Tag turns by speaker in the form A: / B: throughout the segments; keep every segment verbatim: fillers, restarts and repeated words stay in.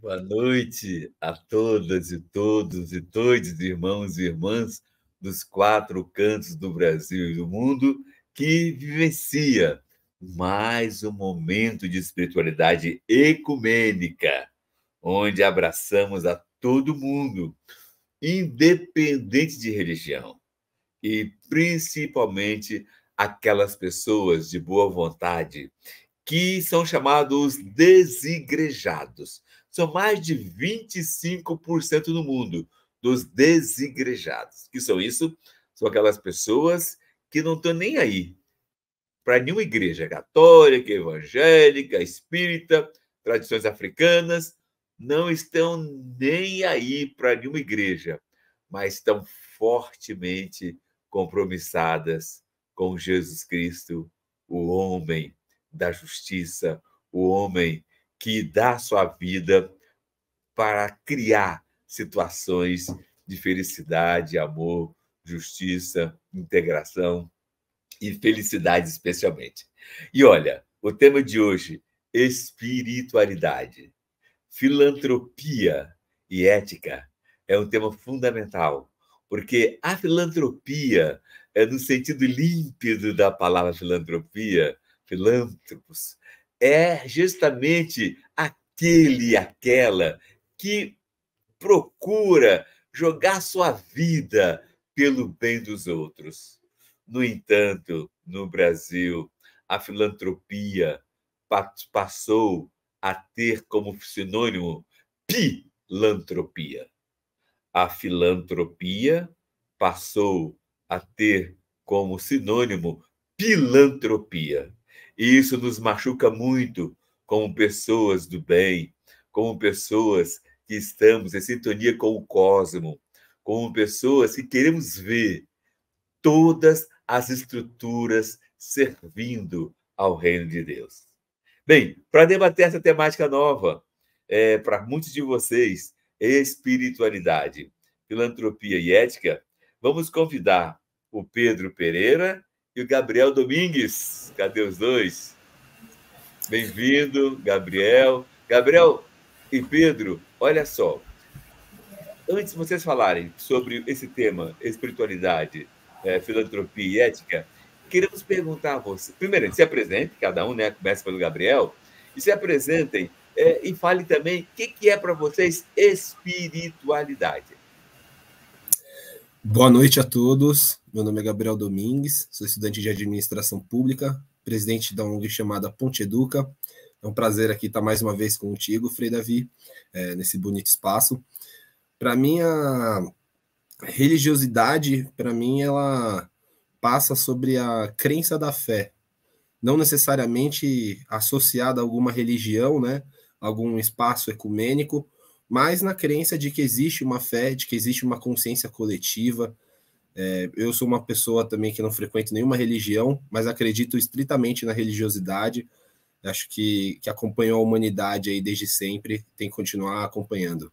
A: Boa noite a todas e todos e todos, irmãos e irmãs dos quatro cantos do Brasil e do mundo, que vivencia mais um momento de espiritualidade ecumênica, onde abraçamos a todo mundo, independente de religião, e principalmente aquelas pessoas de boa vontade que são chamados desigrejados. São mais de vinte e cinco por cento no mundo dos desigrejados. Que são isso? São aquelas pessoas que não estão nem aí para nenhuma igreja católica, evangélica, espírita, tradições africanas, não estão nem aí para nenhuma igreja, mas estão fortemente compromissadas com Jesus Cristo, o homem da justiça, o homem que dá sua vida para criar situações de felicidade, amor, justiça, integração e felicidade especialmente. E olha, o tema de hoje, espiritualidade, filantropia e ética, é um tema fundamental, porque a filantropia, é no sentido límpido da palavra filantropia, filântropos, é justamente aquele, aquela que procura jogar sua vida pelo bem dos outros. No entanto, no Brasil, a filantropia passou a ter como sinônimo pilantropia. A filantropia passou a ter como sinônimo pilantropia. E isso nos machuca muito como pessoas do bem, como pessoas que estamos em sintonia com o cosmo, como pessoas que queremos ver todas as estruturas servindo ao reino de Deus. Bem, para debater essa temática nova, é, para muitos de vocês, espiritualidade, filantropia e ética, vamos convidar o Pedro Pereira e o Gabriel Domingues. Cadê os dois? Bem-vindo, Gabriel. Gabriel e Pedro, olha só. Antes de vocês falarem sobre esse tema, espiritualidade, é, filantropia e ética, queremos perguntar a você. Primeiro, se apresente, cada um, né? Começa pelo Gabriel, e se apresentem é, e fale também o que, que é para vocês espiritualidade.
B: Boa noite a todos. Meu nome é Gabriel Domingues, sou estudante de administração pública, presidente da O N G chamada Ponte Educa. É um prazer aqui estar mais uma vez contigo, Frei Davi, é, nesse bonito espaço. Para mim, a religiosidade, para mim, ela passa sobre a crença da fé, não necessariamente associada a alguma religião, né, algum espaço ecumênico, mas na crença de que existe uma fé, de que existe uma consciência coletiva. É, eu sou uma pessoa também que não frequento nenhuma religião, mas acredito estritamente na religiosidade. Acho que, que acompanhou a humanidade aí desde sempre, tem que continuar acompanhando.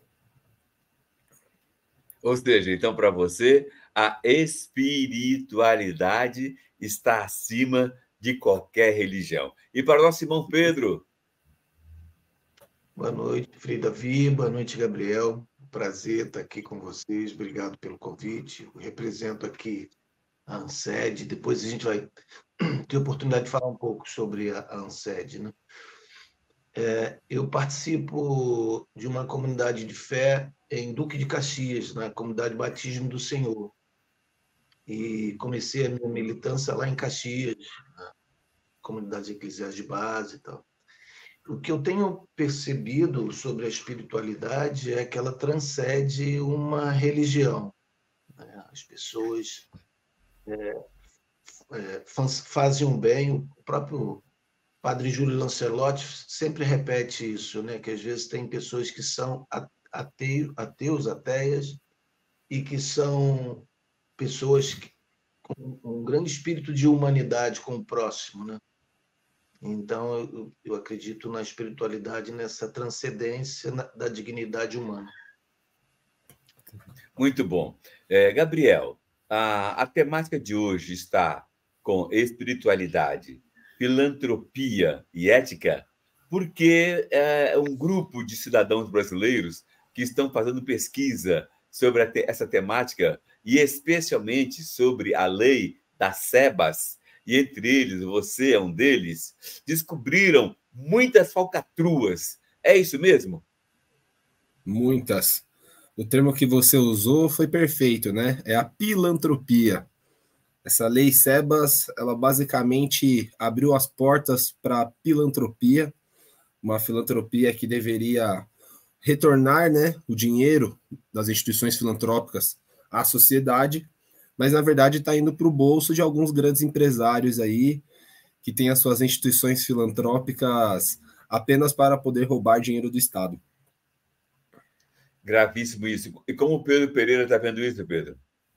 A: Ou seja, então, para você, a espiritualidade está acima de qualquer religião. E para o nosso irmão Pedro.
C: Boa noite, Frei Davi. Boa noite, Gabriel. Prazer estar aqui com vocês. Obrigado pelo convite. Eu represento aqui a ANSED. Depois a gente vai ter a oportunidade de falar um pouco sobre a ANSED, né? É, eu participo de uma comunidade de fé em Duque de Caxias, na comunidade Batismo do Senhor. E comecei a minha militância lá em Caxias, na comunidade eclesiástica de base e tal. O que eu tenho percebido sobre a espiritualidade é que ela transcende uma religião. As pessoas é, é, fazem um bem. O próprio Padre Júlio Lancelotti sempre repete isso, né? Que às vezes tem pessoas que são ateus, ateus ateias, e que são pessoas com um grande espírito de humanidade com o próximo, né? Então, eu, eu acredito na espiritualidade, nessa transcendência da dignidade humana.
A: Muito bom. É, Gabriel, a, a temática de hoje está com espiritualidade, filantropia e ética. porque é um grupo de cidadãos brasileiros que estão fazendo pesquisa sobre essa temática, e especialmente sobre a lei das SEBAS, e entre eles, você é um deles, descobriram muitas falcatruas. É isso mesmo?
B: Muitas. O termo que você usou foi perfeito, né? É a pilantropia. Essa lei SEBAS, ela basicamente abriu as portas para a pilantropia, uma filantropia que deveria retornar, né, o dinheiro das instituições filantrópicas à sociedade, mas na verdade está indo para o bolso de alguns grandes empresários aí que têm as suas instituições filantrópicas apenas para poder roubar dinheiro do Estado.
A: Gravíssimo isso. E como o Pedro Pereira está vendo isso, Pedro?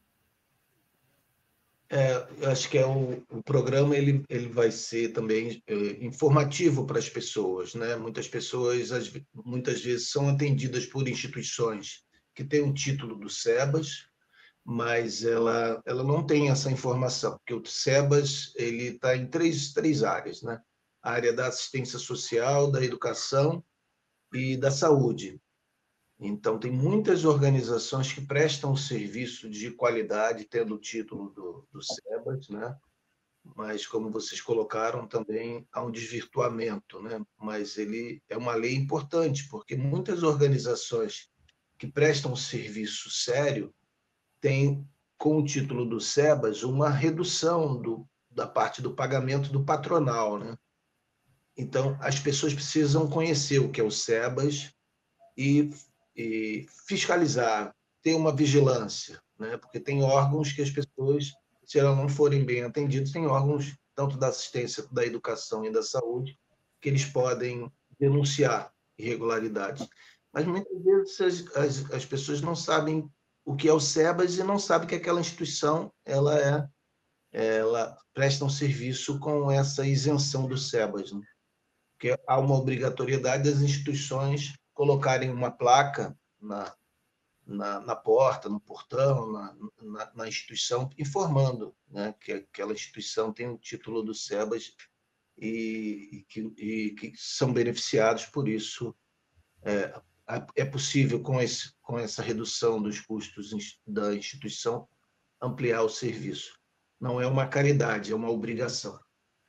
C: É, eu acho que é o, o programa ele, ele vai ser também é, informativo para as pessoas, né? Muitas pessoas as, muitas vezes são atendidas por instituições que têm um título do SEBAS, mas ela, ela não tem essa informação, porque o SEBAS ele está em três, três áreas, né? A área da assistência social, da educação e da saúde. Então, tem muitas organizações que prestam serviço de qualidade, tendo o título do, do SEBAS, né? Mas, como vocês colocaram, também há um desvirtuamento, né? Mas ele é uma lei importante, porque muitas organizações que prestam serviço sério têm, com o título do SEBAS, uma redução do, da parte do pagamento do patronal, né? Então, as pessoas precisam conhecer o que é o SEBAS e e fiscalizar, ter uma vigilância, né? Porque tem órgãos que as pessoas, se elas não forem bem atendidas, tem órgãos tanto da assistência, da educação e da saúde, que eles podem denunciar irregularidades. Mas muitas vezes as, as, as pessoas não sabem o que é o SEBAS e não sabem que aquela instituição ela é ela presta um serviço com essa isenção do SEBAS, né? Porque há uma obrigatoriedade das instituições colocarem uma placa na, na, na porta, no portão, na, na, na instituição, informando, né, que aquela instituição tem o título do SEBAS e, e, que, e que são beneficiados por isso. É, é possível, com, esse, com essa redução dos custos da instituição, ampliar o serviço. Não é uma caridade, é uma obrigação.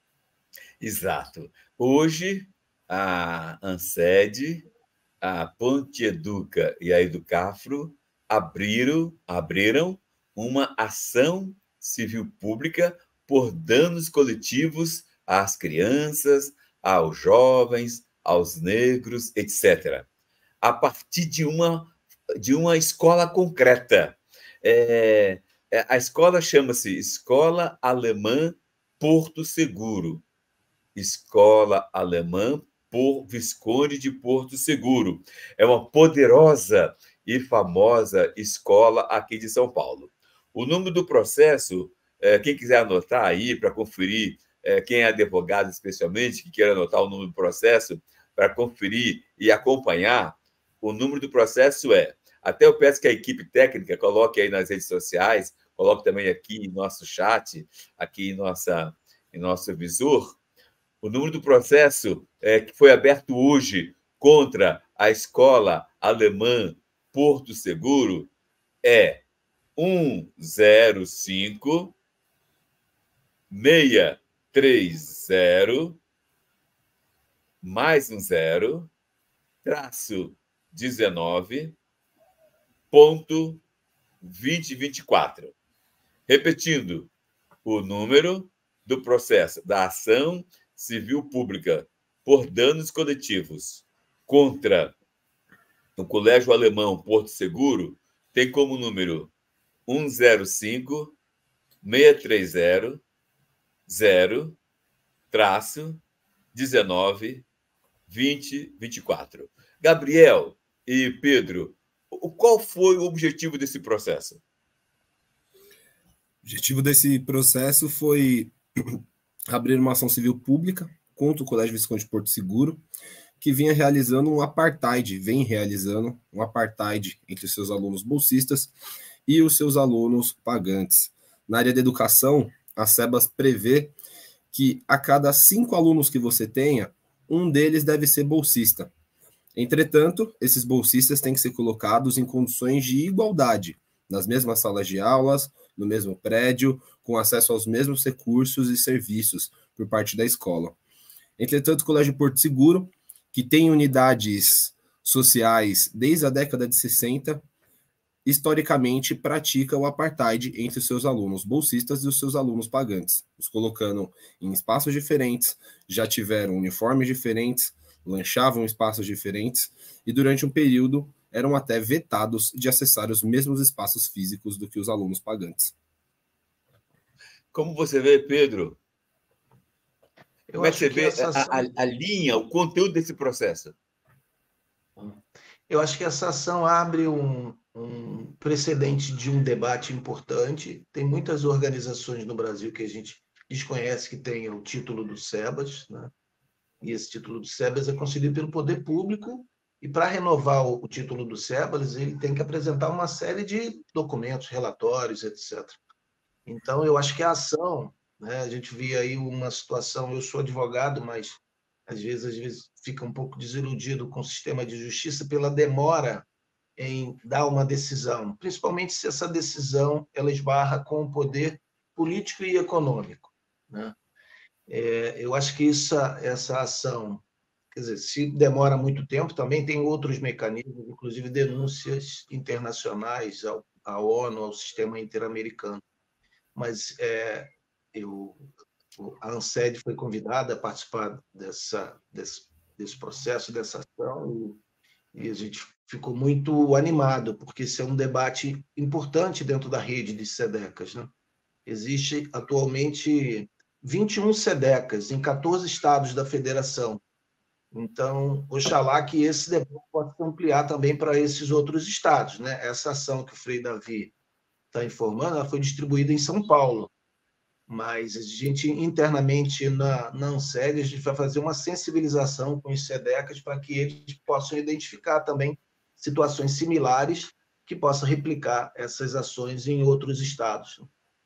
A: Exato. Hoje, a ANSED, a Ponte Educa e a Educafro abriram, abriram uma ação civil pública por danos coletivos às crianças, aos jovens, aos negros, etcétera, a partir de uma, de uma escola concreta. É, a escola chama-se Escola Alemã Porto Seguro. Escola Alemã por Visconde de Porto Seguro. É uma poderosa e famosa escola aqui de São Paulo. O número do processo, quem quiser anotar aí para conferir, quem é advogado especialmente, que queira anotar o número do processo para conferir e acompanhar, o número do processo é, até eu peço que a equipe técnica coloque aí nas redes sociais, coloque também aqui em nosso chat, aqui em, nossa, em nosso visor. O número do processo é, que foi aberto hoje contra a Escola Alemã Porto Seguro é um zero cinco, seis três zero, mais um zero, traço dezenove, ponto vinte e vinte e quatro. Repetindo, o número do processo da ação civil pública por danos coletivos contra o Colégio Alemão Porto Seguro tem como número um zero cinco, seis três zero, zero, traço, dezenove, vinte, vinte e quatro. Gabriel e Pedro, qual foi o objetivo desse processo?
B: O objetivo desse processo foi abrir uma ação civil pública contra o Colégio Visconde de Porto Seguro, que vinha realizando um apartheid, vem realizando um apartheid entre os seus alunos bolsistas e os seus alunos pagantes. Na área da educação, a SEBAS prevê que a cada cinco alunos que você tenha, um deles deve ser bolsista. Entretanto, esses bolsistas têm que ser colocados em condições de igualdade, nas mesmas salas de aulas, no mesmo prédio, com acesso aos mesmos recursos e serviços por parte da escola. Entretanto, o Colégio Porto Seguro, que tem unidades sociais desde a década de sessenta, historicamente pratica o apartheid entre os seus alunos bolsistas e os seus alunos pagantes, os colocando em espaços diferentes, já tiveram uniformes diferentes, lanchavam em espaços diferentes e durante um período eram até vetados de acessar os mesmos espaços físicos do que os alunos pagantes.
A: Como você vê, Pedro?
C: Eu
A: Como é que você vê
C: essa
A: ação... a, a, a linha, o conteúdo desse processo?
C: Eu acho que essa ação abre um, um precedente de um debate importante. Tem muitas organizações no Brasil que a gente desconhece que tenham o título do SEBAS, né? E esse título do SEBAS é concedido pelo poder público, e para renovar o título do SEBAS, ele tem que apresentar uma série de documentos, relatórios, etcétera. Então, eu acho que a ação, né, a gente vê aí uma situação, eu sou advogado, mas às vezes, às vezes fica um pouco desiludido com o sistema de justiça pela demora em dar uma decisão, principalmente se essa decisão ela esbarra com o poder político e econômico, né? É, eu acho que essa, essa ação, quer dizer, se demora muito tempo, também tem outros mecanismos, inclusive denúncias internacionais ao, à ONU, ao sistema interamericano. Mas é, eu, a ANSED foi convidada a participar dessa, desse, desse processo, dessa ação, e, e a gente ficou muito animado, porque esse é um debate importante dentro da rede de SEDECAS, né? Existe atualmente vinte e um SEDECAS em quatorze estados da federação. Então, oxalá que esse debate possa ampliar também para esses outros estados, né? Essa ação que o Frei Davi está informando, ela foi distribuída em São Paulo, mas a gente internamente na, na ANSED, a gente vai fazer uma sensibilização com os SEDECAS para que eles possam identificar também situações similares que possam replicar essas ações em outros estados.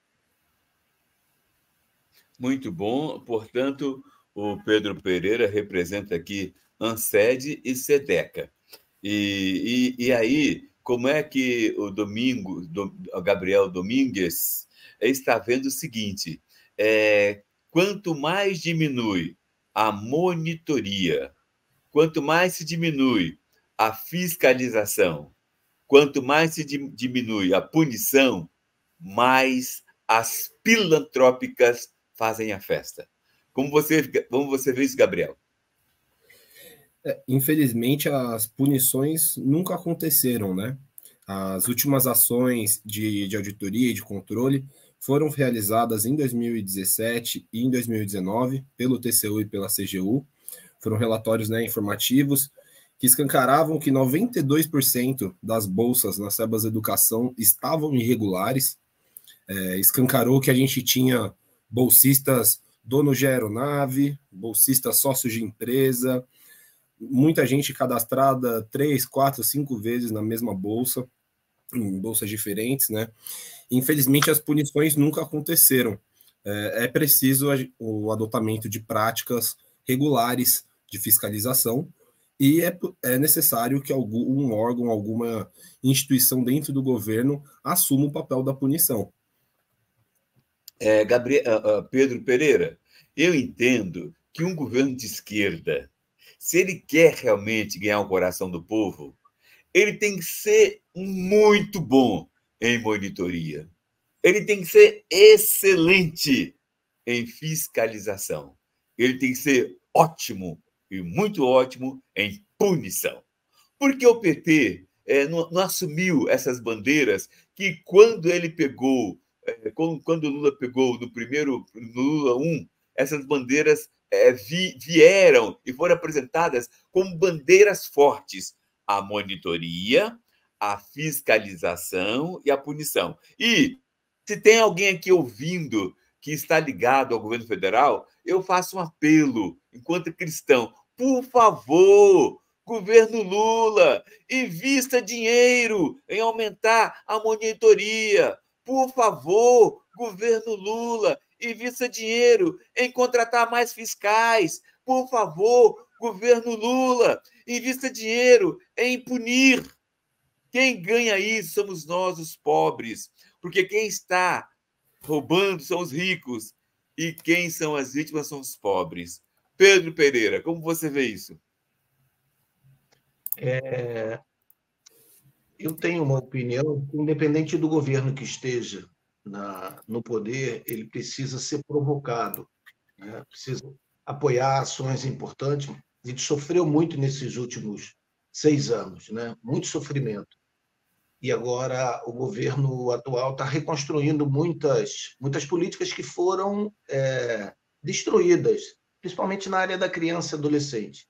A: Muito bom. Portanto, o Pedro Pereira representa aqui ANSED e SEDECA. E, e, e aí, como é que o Domingo, o Gabriel Domingues está vendo o seguinte, é, quanto mais diminui a monitoria, quanto mais se diminui a fiscalização, quanto mais se diminui a punição, mais as pilantrópicas fazem a festa. Como você, como você vê isso, Gabriel?
B: É, infelizmente, as punições nunca aconteceram, né? As últimas ações de, de auditoria e de controle foram realizadas em dois mil e dezessete e em dois mil e dezenove pelo T C U e pela C G U. Foram relatórios, né, informativos que escancaravam que noventa e dois por cento das bolsas na SEBAS Educação estavam irregulares. É, escancarou que a gente tinha bolsistas donos de aeronave, bolsistas sócios de empresa, muita gente cadastrada três, quatro, cinco vezes na mesma bolsa, em bolsas diferentes, né? Infelizmente, as punições nunca aconteceram. É, é preciso o adotamento de práticas regulares de fiscalização e é, é necessário que algum órgão, alguma instituição dentro do governo assuma o papel da punição.
A: É, Gabriel, uh, Pedro Pereira, eu entendo que um governo de esquerda, se ele quer realmente ganhar o coração do povo, ele tem que ser muito bom em monitoria. Ele tem que ser excelente em fiscalização. Ele tem que ser ótimo e muito ótimo em punição. Porque o P T é, não, não assumiu essas bandeiras que quando ele pegou, é, quando, quando o Lula pegou no primeiro, no Lula um, essas bandeiras é, vi, vieram e foram apresentadas como bandeiras fortes. A monitoria, a fiscalização e a punição. E se tem alguém aqui ouvindo que está ligado ao governo federal, eu faço um apelo, enquanto cristão, por favor, governo Lula, invista dinheiro em aumentar a monitoria. Por favor, governo Lula, invista dinheiro em contratar mais fiscais. Por favor, Governo Lula, invista dinheiro em punir. Quem ganha isso somos nós, os pobres, porque quem está roubando são os ricos e quem são as vítimas são os pobres. Pedro Pereira, como você vê isso?
C: É, eu tenho uma opinião, independente do governo que esteja na, no poder, ele precisa ser provocado, né? Precisa apoiar ações importantes. A gente sofreu muito nesses últimos seis anos, né? Muito sofrimento. E agora o governo atual está reconstruindo muitas, muitas políticas que foram é, destruídas, principalmente na área da criança e adolescente.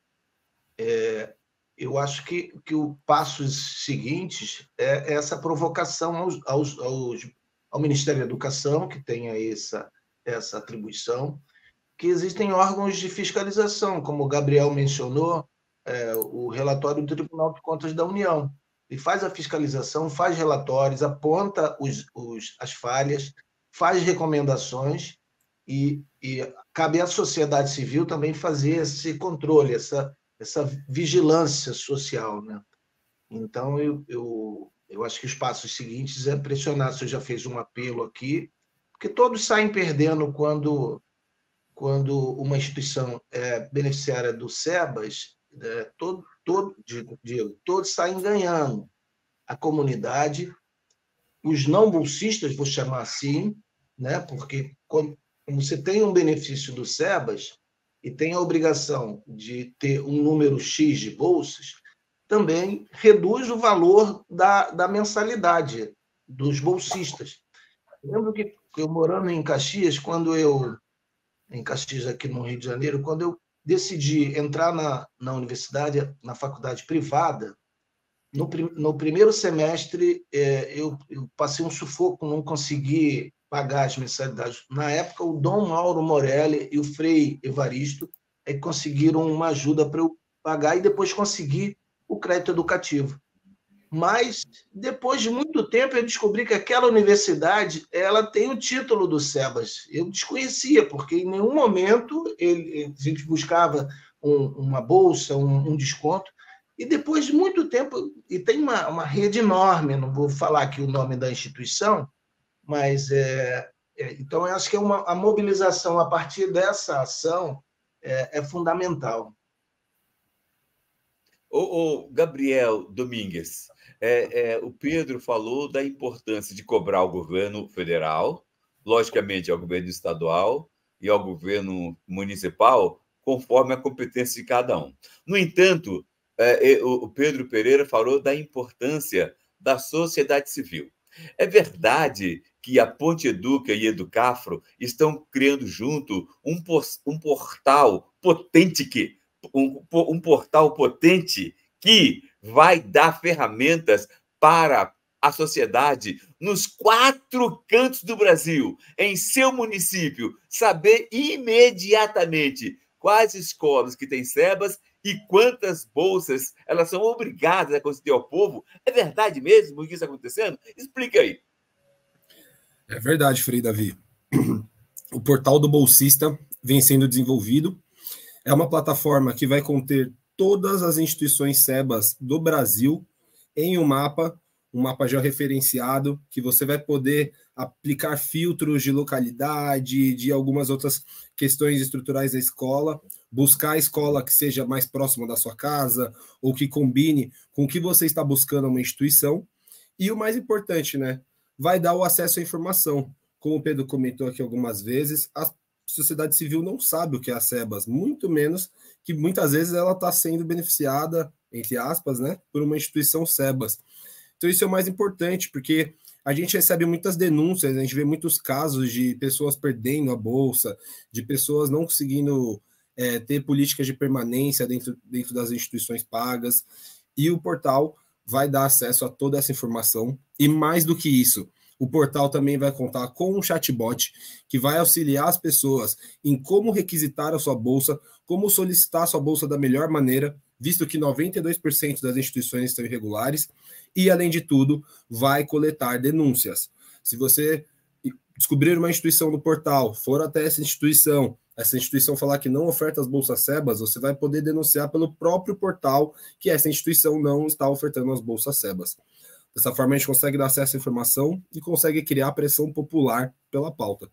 C: É, eu acho que, que os passos seguintes é essa provocação aos, aos, aos, ao Ministério da Educação, que tenha essa, essa atribuição, que existem órgãos de fiscalização, como o Gabriel mencionou, é, o relatório do Tribunal de Contas da União. Ele faz a fiscalização, faz relatórios, aponta os, os, as falhas, faz recomendações e, e cabe à sociedade civil também fazer esse controle, essa, essa vigilância social, né? Então, eu, eu, eu acho que os passos seguintes é pressionar. Você já fez um apelo aqui, porque todos saem perdendo quando, quando uma instituição é beneficiária do SEBAS, é, todo, todo, digo, digo, todos saem ganhando. A comunidade, os não bolsistas, vou chamar assim, né? Porque como você tem um benefício do SEBAS e tem a obrigação de ter um número X de bolsas, também reduz o valor da, da mensalidade dos bolsistas. Eu lembro que eu morando em Caxias, quando eu, em Caxias aqui no Rio de Janeiro, quando eu decidi entrar na, na universidade, na faculdade privada, no, no primeiro semestre é, eu, eu passei um sufoco, não consegui pagar as mensalidades. Na época, o Dom Mauro Morelli e o Frei Evaristo é, conseguiram uma ajuda para eu pagar e depois consegui o crédito educativo. Mas, depois de muito tempo, eu descobri que aquela universidade ela tem o título do SEBAS. Eu desconhecia, porque em nenhum momento ele, a gente buscava um, uma bolsa, um, um desconto. E depois de muito tempo, e tem uma, uma rede enorme, não vou falar aqui o nome da instituição, mas é, é, então eu acho que é uma, a mobilização a partir dessa ação é, é fundamental.
A: O, o Gabriel Domingues, é, é, o Pedro falou da importância de cobrar ao governo federal, logicamente ao governo estadual e ao governo municipal, conforme a competência de cada um. No entanto, é, o Pedro Pereira falou da importância da sociedade civil. É verdade que a Ponte Educa e Educafro estão criando junto um, um portal potente que Um, um portal potente que vai dar ferramentas para a sociedade nos quatro cantos do Brasil, em seu município, saber imediatamente quais escolas que têm SEBAS e quantas bolsas elas são obrigadas a conceder ao povo. É verdade mesmo que isso está acontecendo? Explica aí.
B: É verdade, Frei Davi. O portal do bolsista vem sendo desenvolvido. É uma plataforma que vai conter todas as instituições SEBAS do Brasil em um mapa, um mapa georreferenciado, que você vai poder aplicar filtros de localidade, de algumas outras questões estruturais da escola, buscar a escola que seja mais próxima da sua casa, ou que combine com o que você está buscando uma instituição. E o mais importante, né? Vai dar o acesso à informação. Como o Pedro comentou aqui algumas vezes, as sociedade civil não sabe o que é a SEBAS, muito menos que muitas vezes ela está sendo beneficiada, entre aspas, né, por uma instituição SEBAS. Então isso é o mais importante, porque a gente recebe muitas denúncias, a gente vê muitos casos de pessoas perdendo a bolsa, de pessoas não conseguindo é, ter políticas de permanência dentro, dentro das instituições pagas, e o portal vai dar acesso a toda essa informação, e mais do que isso, o portal também vai contar com um chatbot que vai auxiliar as pessoas em como requisitar a sua bolsa, como solicitar a sua bolsa da melhor maneira, visto que noventa e dois por cento das instituições estão irregulares, e, além de tudo, vai coletar denúncias. Se você descobrir uma instituição no portal, for até essa instituição essa instituição falar que não oferta as bolsas SEBAS, você vai poder denunciar pelo próprio portal que essa instituição não está ofertando as bolsas SEBAS. Dessa forma, a gente consegue dar acesso à informação e consegue criar pressão popular pela pauta.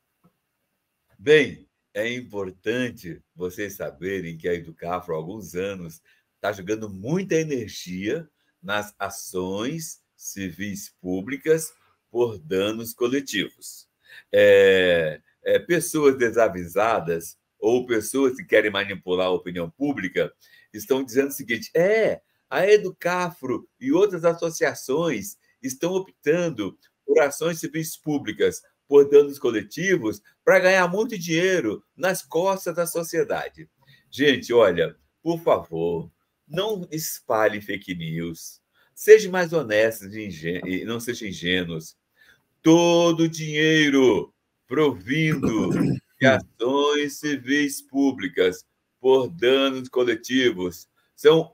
A: Bem, é importante vocês saberem que a Educafro, há alguns anos, está jogando muita energia nas ações civis públicas por danos coletivos. É, é, pessoas desavisadas ou pessoas que querem manipular a opinião pública estão dizendo o seguinte: é, a Educafro e outras associações estão optando por ações civis públicas por danos coletivos para ganhar muito dinheiro nas costas da sociedade. Gente, olha, por favor, não espalhe fake news. Seja mais honestos e não sejam ingênuos. Todo dinheiro provindo de ações civis públicas por danos coletivos são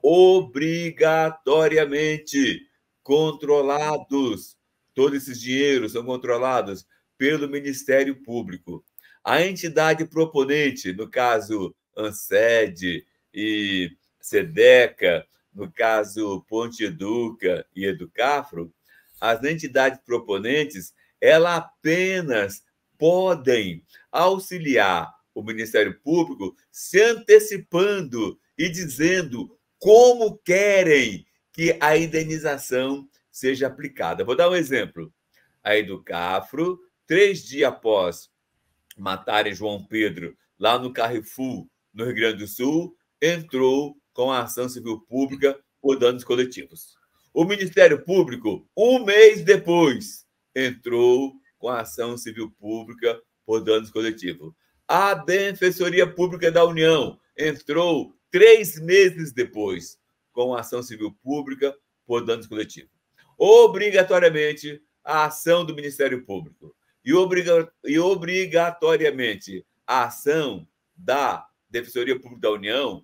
A: obrigatoriamente controlados. Todos esses dinheiros são controlados pelo Ministério Público. A entidade proponente, no caso ANSED e SEDECA, no caso Ponte Educa e Educafro, as entidades proponentes, elas apenas podem auxiliar o Ministério Público se antecipando e dizendo como querem que a indenização seja aplicada. Vou dar um exemplo. A Educafro, três dias após matarem João Pedro lá no Carrefour, no Rio Grande do Sul, entrou com a ação civil pública por danos coletivos. O Ministério Público, um mês depois, entrou com a ação civil pública por danos coletivos. A Defensoria Pública da União entrou três meses depois com a ação civil pública por danos coletivos. Obrigatoriamente, a ação do Ministério Público e, obriga e obrigatoriamente a ação da Defensoria Pública da União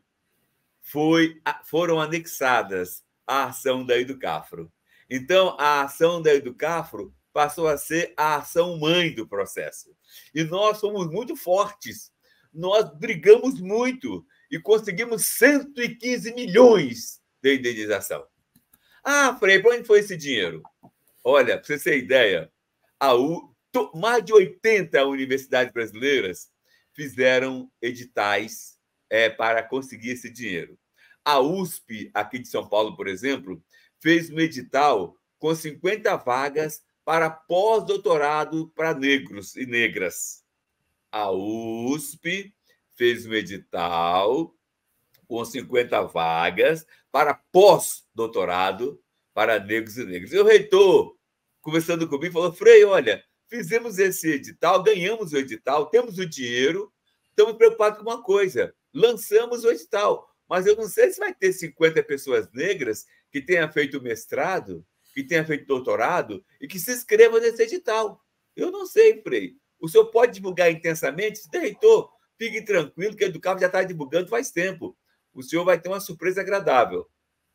A: foi, foram anexadas à ação da Educafro. Então, a ação da Educafro passou a ser a ação mãe do processo. E nós somos muito fortes, nós brigamos muito e conseguimos cento e quinze milhões de indenização. Ah, Frei, para onde foi esse dinheiro? Olha, para você ter ideia, a U, mais de oitenta universidades brasileiras fizeram editais é, para conseguir esse dinheiro. A U S P, aqui de São Paulo, por exemplo, fez um edital com cinquenta vagas para pós-doutorado para negros e negras. A U S P fez um edital com cinquenta vagas para pós-doutorado para negros e negras. E o reitor, conversando comigo, falou: Frei, olha, fizemos esse edital, ganhamos o edital, temos o dinheiro, estamos preocupados com uma coisa, lançamos o edital, mas eu não sei se vai ter cinquenta pessoas negras que tenham feito mestrado, que tenham feito doutorado e que se inscrevam nesse edital. Eu não sei, Frei. O senhor pode divulgar intensamente? Reitor, fique tranquilo que a Educafro já está divulgando faz tempo. O senhor vai ter uma surpresa agradável.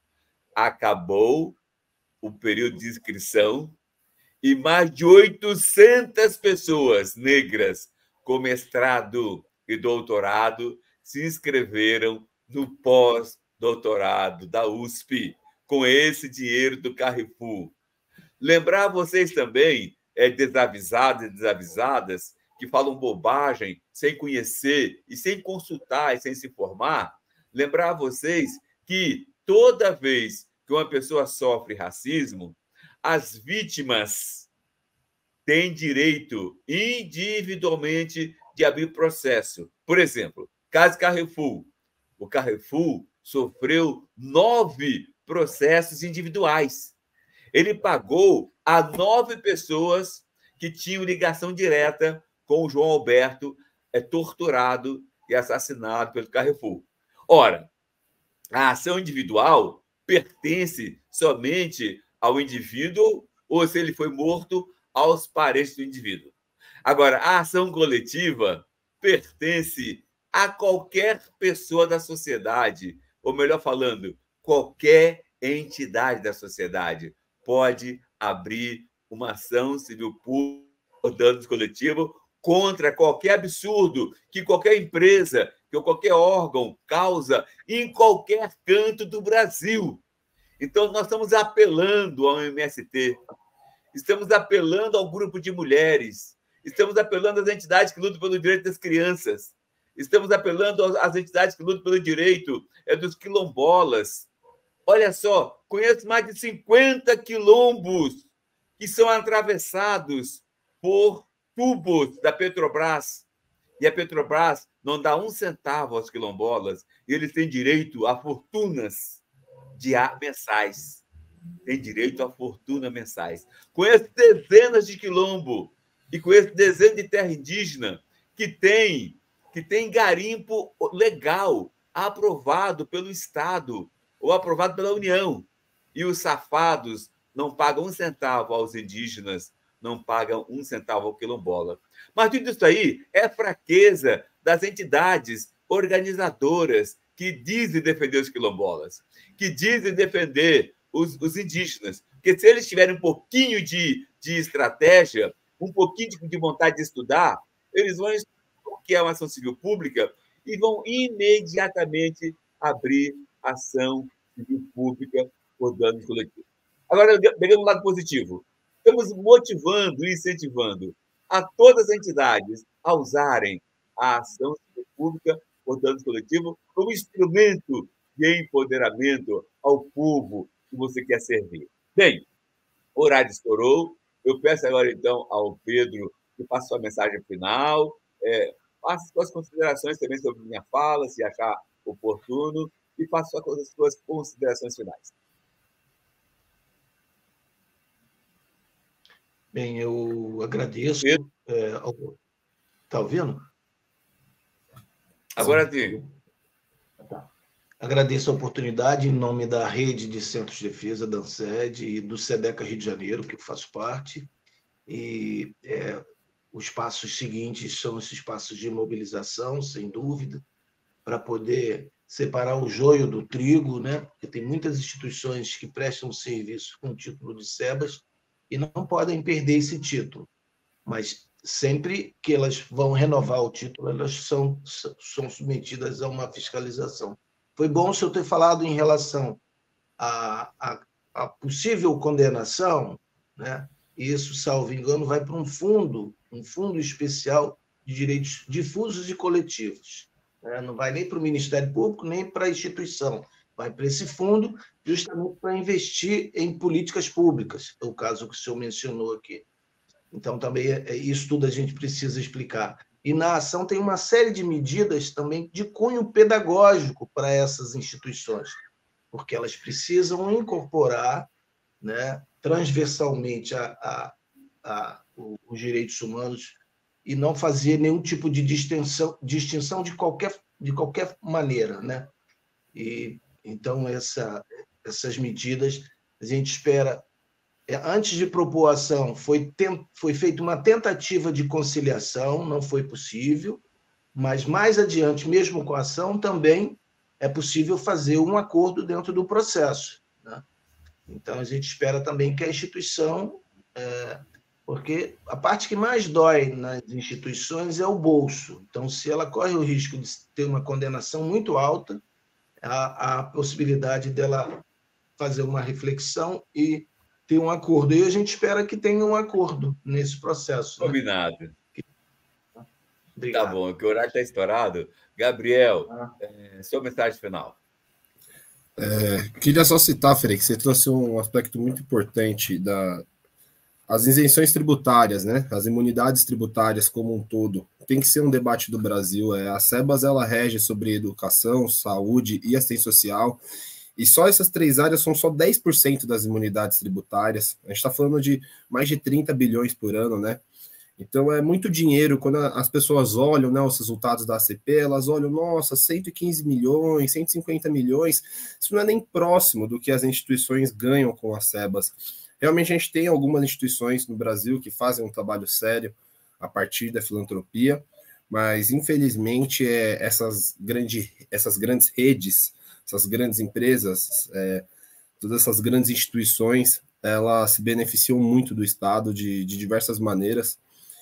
A: Acabou o período de inscrição e mais de oitocentas pessoas negras com mestrado e doutorado se inscreveram no pós-doutorado da U S P com esse dinheiro do Carrefour. Lembrar vocês também, é, desavisados e desavisadas, que falam bobagem sem conhecer e sem consultar e sem se informar, lembrar vocês que toda vez que uma pessoa sofre racismo, as vítimas têm direito individualmente de abrir processo. Por exemplo, caso Carrefour. O Carrefour sofreu nove processos individuais. Ele pagou a nove pessoas que tinham ligação direta com o João Alberto, é, torturado e assassinado pelo Carrefour. Ora, a ação individual pertence somente ao indivíduo ou, se ele foi morto, aos parentes do indivíduo. Agora, a ação coletiva pertence a qualquer pessoa da sociedade, ou melhor falando, qualquer entidade da sociedade pode abrir uma ação civil pública por danos coletivos contra qualquer absurdo que qualquer empresa, que qualquer órgão causa em qualquer canto do Brasil. Então, nós estamos apelando ao M S T, estamos apelando ao grupo de mulheres, estamos apelando às entidades que lutam pelo direito das crianças, estamos apelando às entidades que lutam pelo direito dos quilombolas. Olha só, conheço mais de cinquenta quilombos que são atravessados por tubos da Petrobras. E a Petrobras não dá um centavo aos quilombolas e eles têm direito a fortunas de mensais. Têm direito a fortuna mensais. Conheço dezenas de quilombo e conheço dezenas de terra indígena que tem, que tem garimpo legal aprovado pelo Estado ou aprovado pela União. E os safados não pagam um centavo aos indígenas, não pagam um centavo ao quilombola. Mas tudo isso aí é fraqueza das entidades organizadoras que dizem defender os quilombolas, que dizem defender os, os indígenas. Porque se eles tiverem um pouquinho de, de estratégia, um pouquinho de, de vontade de estudar, eles vão estudar o que é uma ação civil pública e vão imediatamente abrir ação civil pública por danos coletivos. Agora, pegando o lado positivo, estamos motivando e incentivando a todas as entidades a usarem a ação civil pública por danos coletivos como instrumento de empoderamento ao povo que você quer servir. Bem, o horário estourou. Eu peço agora, então, ao Pedro que faça sua mensagem final, é, faça suas considerações também sobre minha fala, se achar oportuno, e faça suas, suas considerações finais.
C: Bem, eu agradeço. Está é, ouvindo?
A: Agora sim.
C: Tá. Agradeço a oportunidade em nome da Rede de Centros de Defesa, da ANSED, e do SEDECA Rio de Janeiro, que eu faço parte. E é, os passos seguintes são esses passos de mobilização, sem dúvida, para poder separar o joio do trigo, né? Porque tem muitas instituições que prestam serviço com o título de SEBAS e não podem perder esse título. Mas sempre que elas vão renovar o título, elas são, são submetidas a uma fiscalização. Foi bom o senhor ter falado em relação à, à, à possível condenação, né? Isso, salvo engano, vai para um fundo, um fundo especial de direitos difusos e coletivos. Né? Não vai nem para o Ministério Público, nem para a instituição. Vai para esse fundo justamente para investir em políticas públicas, é o caso que o senhor mencionou aqui. Então, também é, isso tudo a gente precisa explicar. E na ação tem uma série de medidas também de cunho pedagógico para essas instituições, porque elas precisam incorporar, né, transversalmente a, a, a, os direitos humanos e não fazer nenhum tipo de distinção, distinção de, qualquer, de qualquer maneira. Né? E, então, essa, essas medidas, a gente espera... Antes de propor a ação, foi, foi feita uma tentativa de conciliação, não foi possível, mas mais adiante, mesmo com a ação, também é possível fazer um acordo dentro do processo. Né? Então, a gente espera também que a instituição... É, porque a parte que mais dói nas instituições é o bolso. Então, se ela corre o risco de ter uma condenação muito alta, há a possibilidade dela fazer uma reflexão e ter um acordo. E a gente espera que tenha um acordo nesse processo.
A: Combinado. Né?
C: Obrigado.
A: Tá bom, que o horário está estourado. Gabriel, ah. é, sua mensagem final.
B: É, queria só citar, Frei, que você trouxe um aspecto muito importante da as isenções tributárias, né? As imunidades tributárias como um todo. Tem que ser um debate do Brasil. É, a SEBAS, ela rege sobre educação, saúde e assistência social. E só essas três áreas são só dez por cento das imunidades tributárias. A gente está falando de mais de trinta bilhões por ano, né? Então é muito dinheiro. Quando as pessoas olham, né, os resultados da A C P, elas olham, nossa, cento e quinze milhões, cento e cinquenta milhões. Isso não é nem próximo do que as instituições ganham com a SEBAS. Realmente a gente tem algumas instituições no Brasil que fazem um trabalho sério a partir da filantropia, mas infelizmente é, essas, grande, essas grandes redes, essas grandes empresas, é, todas essas grandes instituições, elas se beneficiam muito do Estado de, de diversas maneiras,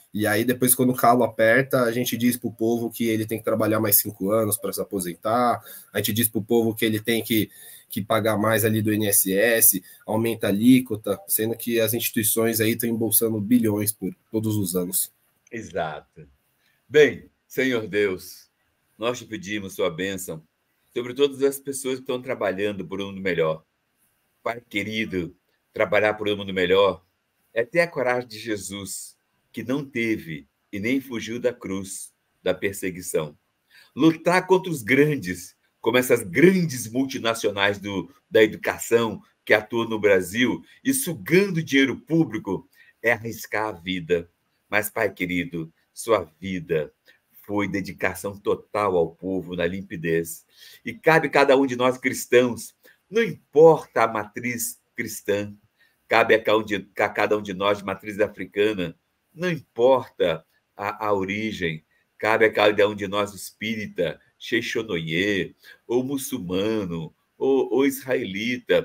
B: E aí, depois, quando o calo aperta, a gente diz para o povo que ele tem que trabalhar mais cinco anos para se aposentar, a gente diz para o povo que ele tem que, que pagar mais ali do I N S S, aumenta a alíquota, sendo que as instituições aí estão embolsando bilhões por todos os anos.
A: Exato. Bem, Senhor Deus, nós te pedimos sua bênção sobre todas as pessoas que estão trabalhando por um mundo melhor. Pai querido, trabalhar por um mundo melhor é ter a coragem de Jesus, que não teve e nem fugiu da cruz, da perseguição. Lutar contra os grandes, como essas grandes multinacionais do, da educação que atuam no Brasil e sugando dinheiro público, é arriscar a vida. Mas, Pai querido, sua vida foi dedicação total ao povo na limpidez. E cabe a cada um de nós cristãos, não importa a matriz cristã, cabe a cada um de nós de matriz africana, não importa a, a origem, cabe a cada um de nós espírita, xexonoye, ou muçulmano, ou, ou israelita,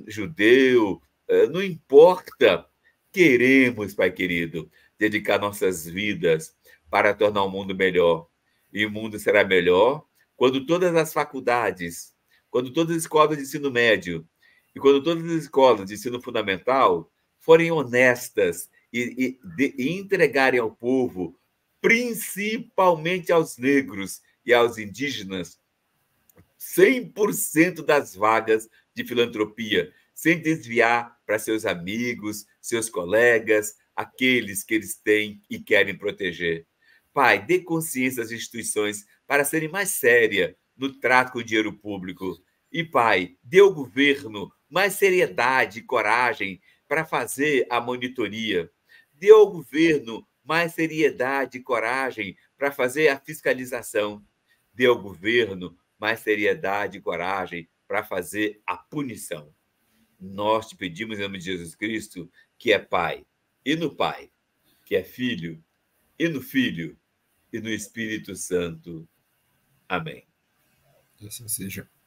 A: judeu, não importa. Queremos, Pai querido, dedicar nossas vidas para tornar o mundo melhor. E o mundo será melhor quando todas as faculdades, quando todas as escolas de ensino médio e quando todas as escolas de ensino fundamental forem honestas e, e, de, e entregarem ao povo, principalmente aos negros e aos indígenas, cem por cento das vagas de filantropia, sem desviar para seus amigos, seus colegas, aqueles que eles têm e querem proteger. Pai, dê consciência às instituições para serem mais sérias no trato com o dinheiro público. E, Pai, dê ao governo mais seriedade e coragem para fazer a monitoria. Dê ao governo mais seriedade e coragem para fazer a fiscalização. Dê ao governo mais seriedade e coragem para fazer a punição. Nós te pedimos em nome de Jesus Cristo, que é Pai, e no Pai, que é Filho, e no Filho, e no Espírito Santo. Amém.
B: Assim seja.